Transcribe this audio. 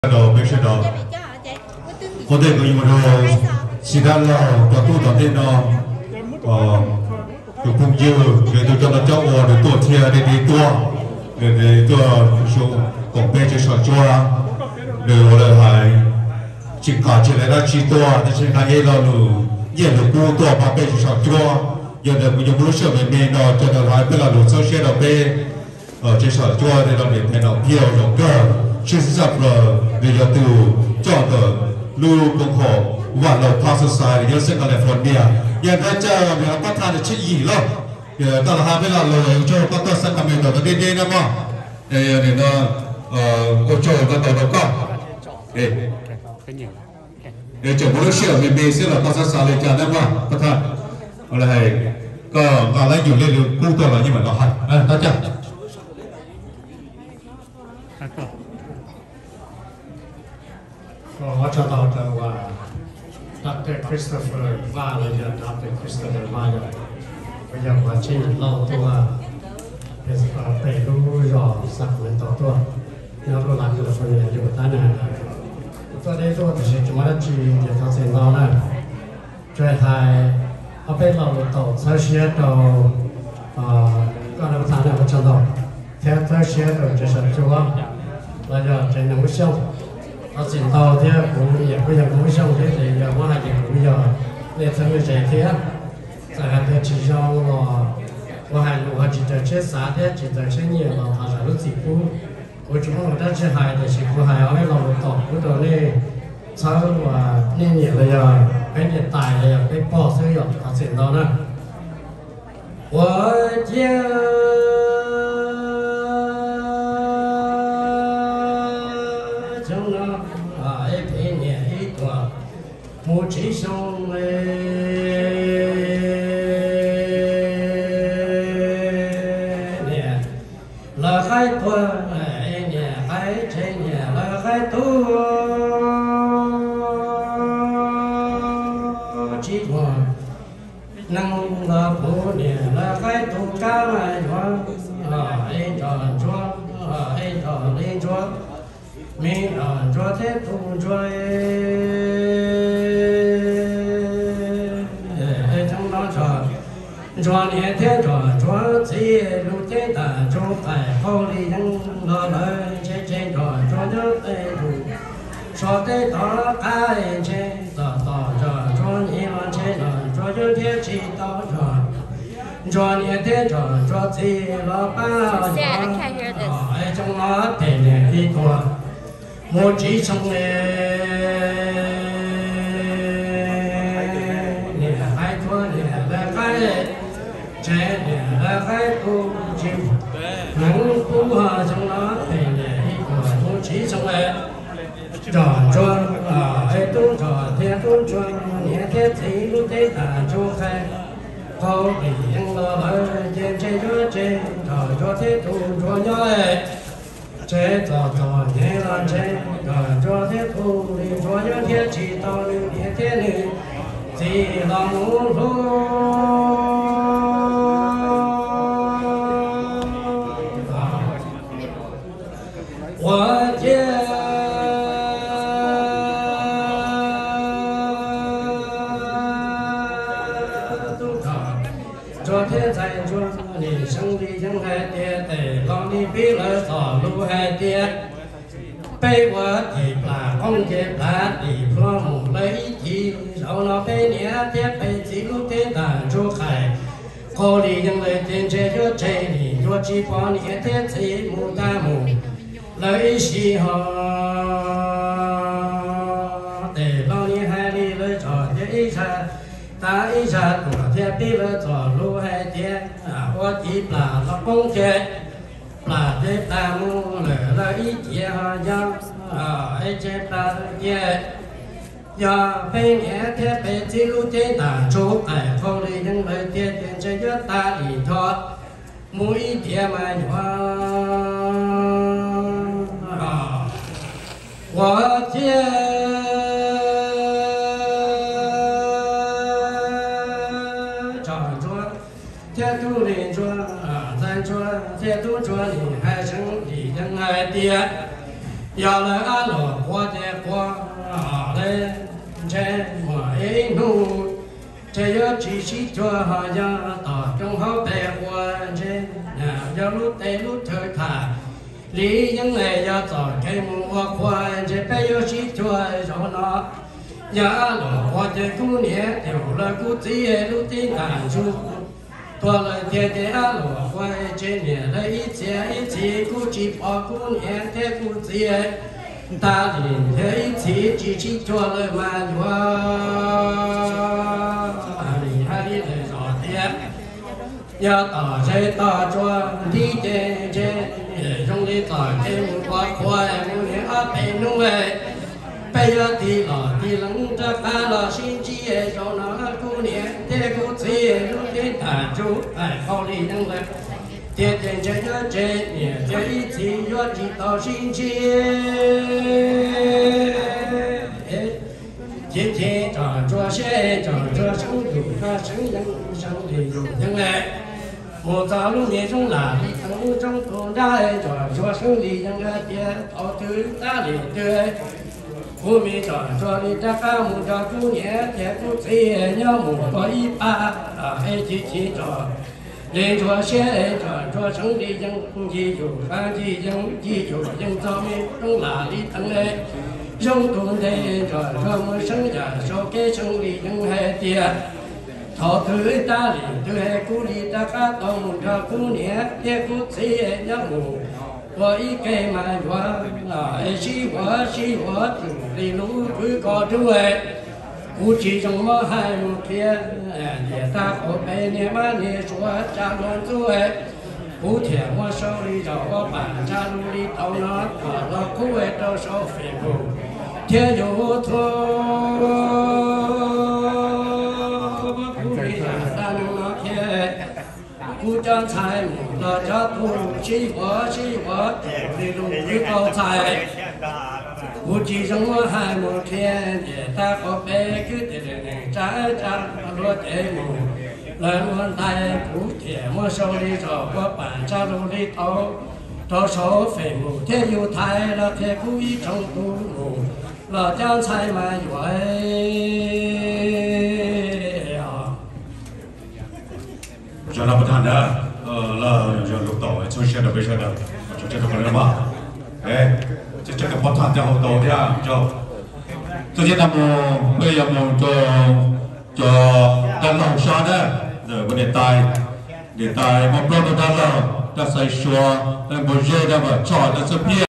đầu bây giờ đầu có thể có nhiều đồ chỉ đã là có tu tập đến nó được cũng như để tôi cho nó cháu để tôi chia để đi để tôi số còn bây giờ sửa chữa để rồi hay chỉ cả chỉ là chỉ tuaแต่chỉ là cái đó luôn giờ được cũ tua mà bây giờ sửa chữa giờ được nhiều lúc sửa mình nó cho nó hay bây giờ lúc sau sẽ là bây chỉ sửa chữa để nó để thay nó nhiều rồi cơ其实上了，你要都叫的路公口，完了帕斯塞，要是个来分别，也在这要把他的去移了，到了还没了了，就把到三个没到的点点的嘛，你呢，我做个到高，就不能写没写了，帕斯塞来讲的嘛，把他，后来ก็อะไรอยู่เรื่อยๆกู้ตัวเรานี่เหมือนเราหัด大家。 我找到的话 Dr. Christopher ว่าเลยจะ Dr. Christopher ว่าเลยก็ยังว่าเช่นเราตัวไปรู้รอสักเหมือนตัวแล้วก็หลังจากคนอยู่ด้านหน้าตัวนี้ตัวที่จะมาจีนจะทำเส้นเรานะช่วยให้เอาไปเราต่อเชื่อต่อก็เราทำได้ก็จะต่อแค่เชื่อต่อจะสักตัวเราจะจะนำไปเชื่อ我见到啲古也不像古上啲嘢，我係認古呀，你睇佢這啲，就係佢至少我係我記得這啥啲，記得這嘢咯，他係都自古，我仲我得只係就是佢係喺路度嗰度咧，炒話呢嘢咧又俾你大咧又俾波水又，他見到啦，我見。母亲兄妹，了还多，还真了还多，几多，能了不呢？了还多干来装，装装，装装，没装的不装。做年天做子路天大做爱好里人落来切切做了爱路说的到爱切到做年完切做有天气到做年天做子老爸爱中了对呢一个莫记成嘞。这年还不久，能不哈从那北来一个不起从来，转爱东转天东转，年天走路得打就开，好比人老来见这个这，转天东转要爱，这年了这，转天东里转要天气到年天里，这老路。我见都看，昨天在做你生的人还跌得，老你比了走路还跌，被我的把公给把的破木了一地，然后被年跌被记录的单出海，考虑人类点这就这里，若几帮年跌这木大木。来西哈，对老你海里来找的一场，打一场多天比了找路还点我的把了公家，把的大木了一节哈呀一节把也呀被年天被记录的打出爱好的人来点点这个大里头，每一天嘛我见长桌，天都林桌咱桌，天都桌里还剩一人来点，要来俺老活 chỉ sĩ chùa họ gia tỏ trong họ bè quan trên nhà gia lút tê lút thời thả lý những ngày gia tỏ cây mùa quan trên bè yo sĩ chùa cho nó nhà lọ hoa chơi cú nhẹ tiểu là cú tí lút tí ngàn chu tua lời thiệt thế lọ hoa trên nhẹ lấy ít chỉ cú chỉ bỏ cú nhẹ thế cú tí ta liền thấy chỉ cho lời mà hoa hai đi lời rõ thiệt nhà tỏ sẽ tỏ cho đi trên trong đi tỏ thêm qua khoai muốn nhớ áp bên nung về bây giờ thì lắng cho ta là xin chi cho nó cô nhẹ thế cô gì lúc đến thả chú phải khó đi năng lực tiền tiền chơi nhớ chơi nhẹ chơi thì do chỉ tỏ xin chi thiên thiên trò cho xe trò cho sống dùng ta sống nhân sống thì dùng nhân lệ một giờ lúc nhẹ trong là đi thắng trong con trai trò cho sống thì nhân lệ tiền thọ thứ ta liền tươi cô mi trò cho đi ta cao một trò cô nhẹ tiền cô gì nhớ một có ý ba hay chỉ trò để cho xe cho sống đi dân gì dù pha gì dù dân cho mi trong là đi thắng lệ trong tuần thế cho mới sống nhà số kế sống đi dân hệ tiền thọ thứ ta liền thứ hệ cú đi ta cá tông cho cú nhẹ thế cú gì nhớ mù có ý cây mà hoa là sĩ hóa đi lũ cứ có thứ hệ cú chỉ trong mơ hai một kia để ta có bé nhẹ mà nhẹ xóa cha luôn thứ hệ cú thiệt hoa sau đi cho bản cha luôn đi tàu nó là cú hệ đâu sau phải cú thiên dụ thô cú đi ra đàn nó kia cú chân trái một là cho tu sĩ hóa đi luôn cứ cầu trái cú chỉ trong mơ hai một kia để ta có bé cứ để trái cha luôn để mù lời luôn tay cú thiệt mua sau đi cho có bản cha luôn đi tàu cho số phải mù thiên dụ thái là thế cú ý trong tu mù là trang sai mà vậy cho nó bắt thành đó là cho lúc đầu cho xe được bây giờ được cho xe được còn mà cho xe được bắt thành cho hậu đầu đi cho chỉ làm bây giờ một cho đàn lòng sao đó rồi vấn đề tài một lô đàn lòng ta xây xóa một giờ đó mà cho nó sẽ